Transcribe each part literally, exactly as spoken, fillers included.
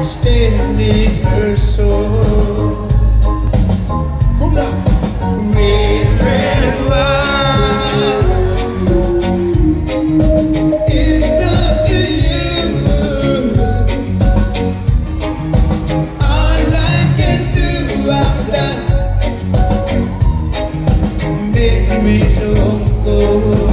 stay with her soul. Hold up. Red, red wine. It's up to you. All I can do, I've done. Make me so cold.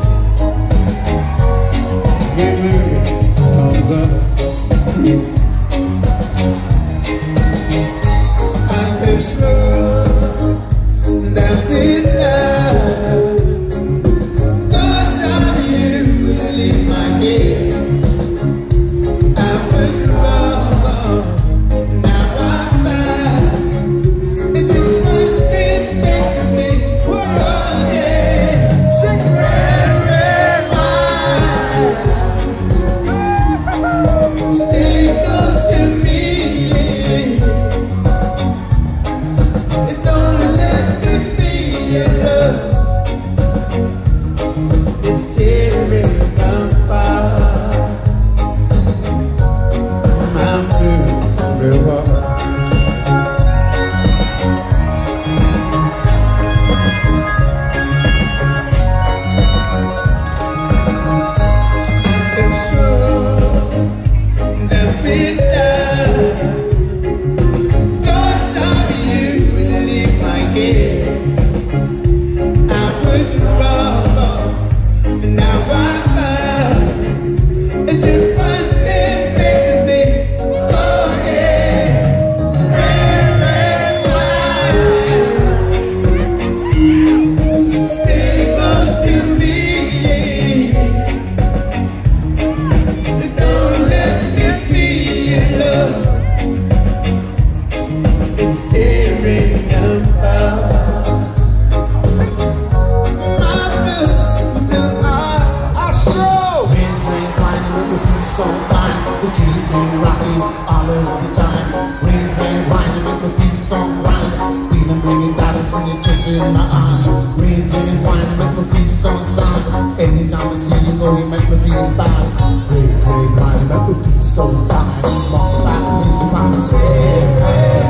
So fine, we keep me rocking all over the time. Rain, rain, wine, make me feel so right. Feel a million dollars when you're just in my eyes. Rain, rain, wine, make me feel so sound. Anytime I see you go, you make me feel bad. Rain, rain, wine, make me feel so fine. Walk back, music, I'm sweet. Rain,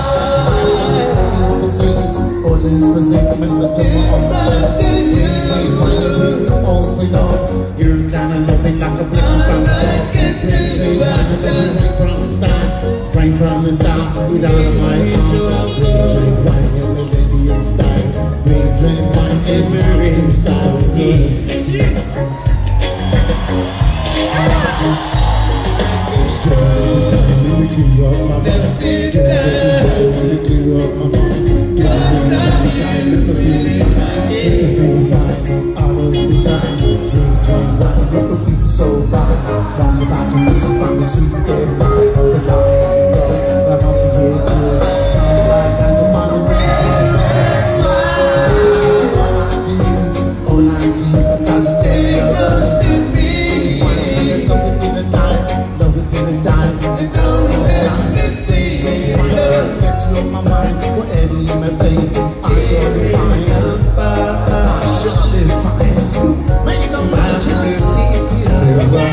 wine, all in the same, make me take my own time. Rain, wine, all for love. You're kinda loving like a blessing from the Lord. Right from the start, right from the start, without a mind. Rain, drink wine, your millennium style. Rain, drink wine, every style, yeah. Show me the time when we clear up my mind. Get the time when we clear up my mind. Get the time when we feel fine, make me feel fine, all of the time. Rain, drink wine, make me feel so fine. Rock about the this is from the sweet day ride. The light, I'm up to here too. Come back and to follow me. All to you, all to you, cause stay close to me. Love it till the time, love it till the time. And don't let me be. Get you on my mind, whatever you may be. I surely find, I surely find. Make no fuss, just see if you know.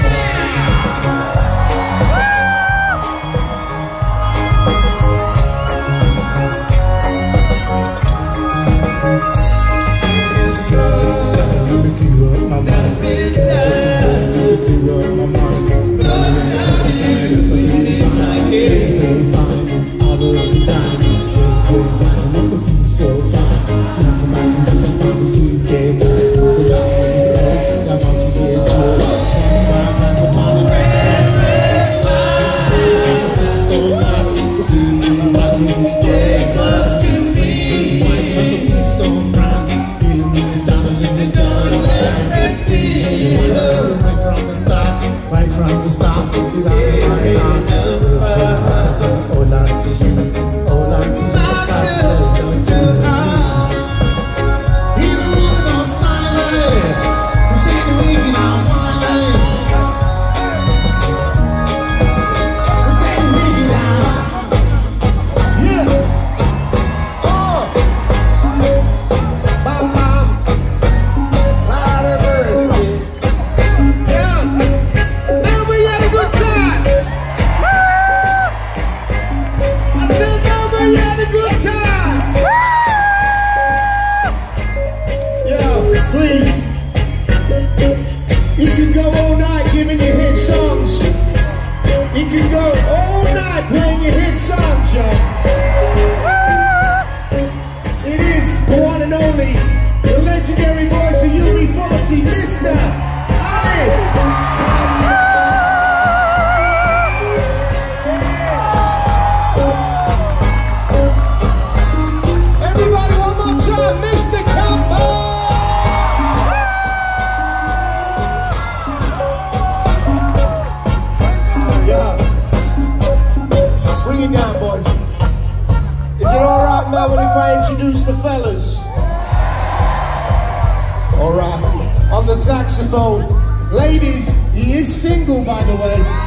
Now we had a good time. tonight playing your hit song, John. It is the one and only, the legendary voice of U B forty, Mister Ali. Everybody, one more time, Mister Campbell. Yeah. Bring it down, boys. Is it alright, Melvin, if I introduce the fellas? Alright. On the saxophone. Ladies, he is single, by the way.